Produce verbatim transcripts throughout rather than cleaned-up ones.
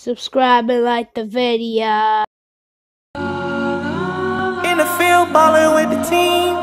subscribe and like the video. In the field, ballin' with the team.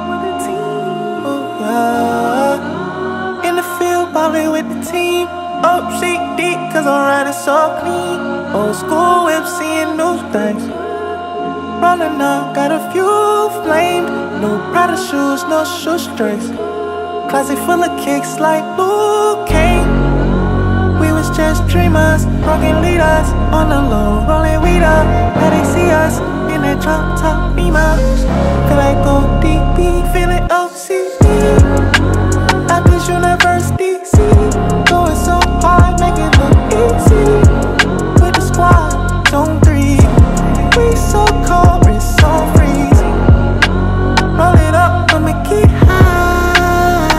Ooh, yeah. In the field, ballin' with the team. O C D, cause I'm riding so clean. Old school whip, seeing new things. Rollin' up, got a few flamed. New Prada shoes, no shoestrings. Closet full of kicks like Luke Kane. We was just dreamers, rockin' leaders. On the low, rollin' weed up. Now they see us in that drop top beamer. Feel like O D B, feelin' O C D. At this university, going so hard, make it look easy. With the squad, zone three. We so cold, wrist so freezing. Roll it up, I'ma get high.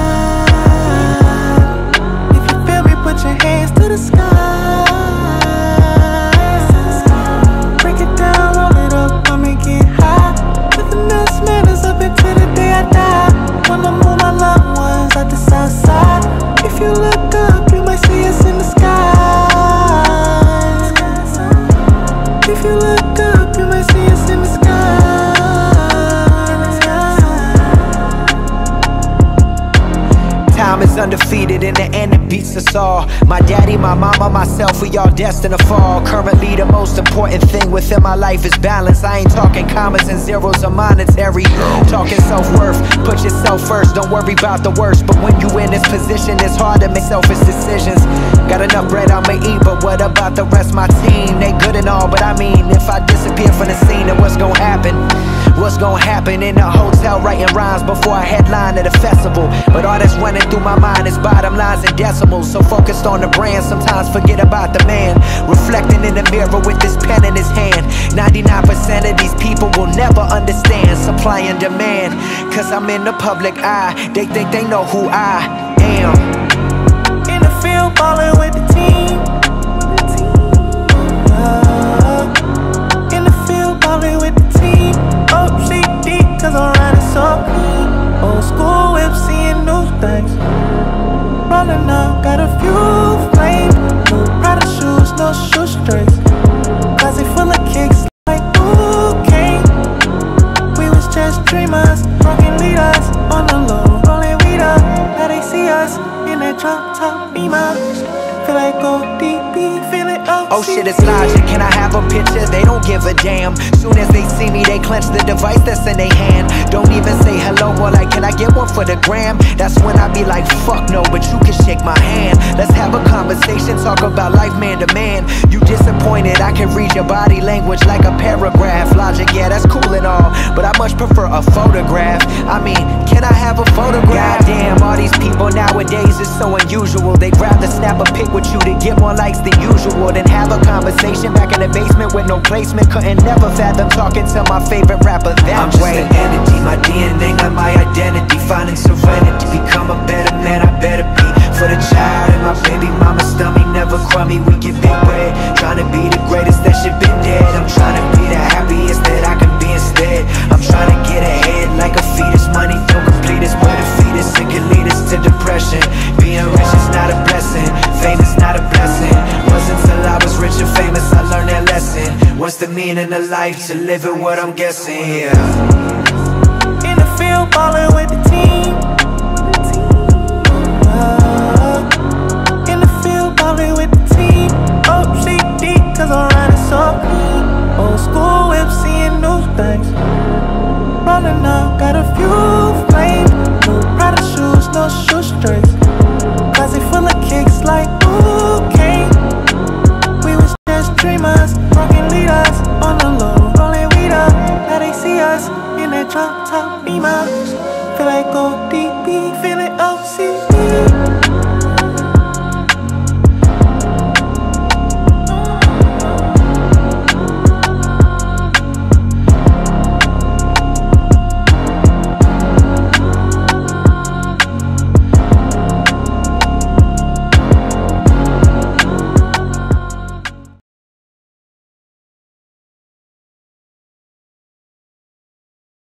If you feel me, put your hands to the sky. Break it down, roll it up, I'ma get high. With the next man is up until the day I die. Wanna move my loved ones out the south side. If you look up, you might see us in the sky. If you look up, you might see us in the sky. Time is undefeated, in the end it beats us all. My daddy, my mama, myself, we all destined to fall. Currently the most important thing within my life is balance. I ain't talking commas and zeros or monetary. Talking self-worth, put yourself first, don't worry about the worst. But when you in this position, it's hard to make selfish decisions. Got enough bread I'ma eat, but what about the rest of my team? They good and all, but I mean, if I disappear from the scene, then what's gonna happen? What's gonna happen in a hotel writing rhymes before I headline at a festival? But all that's running through my mind is bottom lines and decimals. So focused on the brand, sometimes forget about the man. Reflecting in the mirror with this pen in his hand. ninety-nine percent of these people will never understand supply and demand. Cause I'm in the public eye, they think they know who I am. In the field, ballin' with the team. Uh, in the field, ballin' with the team. O C D, cause I'm riding so clean. Old school whip, seeing new things. Rollin' up, got a few flames. New Prada shoes, no shoestrings. Closet full of kicks like Luke Kane. We was just dreamers, rockin' leaders. On the low, rollin' weed up. Now they see us in that drop top beamer. Feel like O D B, feelin' O C D. Oh shit, it's logic, can I have a picture? They don't give a damn. Soon as they see me, they clench the device that's in their hand. Don't even say hello, or like, can I get one for the gram? That's when I be like, fuck no, but you can shake my hand. Let's have a conversation, talk about life man to man. You disappointed, I can read your body language like a paragraph. Logic, yeah, that's cool and all, but I much prefer a photograph. I mean, can I have a photograph? Goddamn, all these people nowadays is so unusual. They'd rather snap a pic with you to get more likes than usual than have a conversation back in the basement with no placement. Couldn't never fathom talking to my favorite rapper that I'm just way. an entity, my D N A, not my identity. Finding serenity, become a better man, I better be. For the child in my baby mama's stomach, never crummy, we get big bread. Trying to be the greatest that shit been dead. I'm trying to be the happiest that I can be instead. I'm trying to get ahead like a fetus. Money don't complete us, but a fetus and can lead us to depression. Being rich is not a blessing, fame is not a blessing. Wasn't till I was rich and famous I learned that lesson. What's the meaning of life? To live it, what I'm guessing, yeah. In the field, ballin' with the team.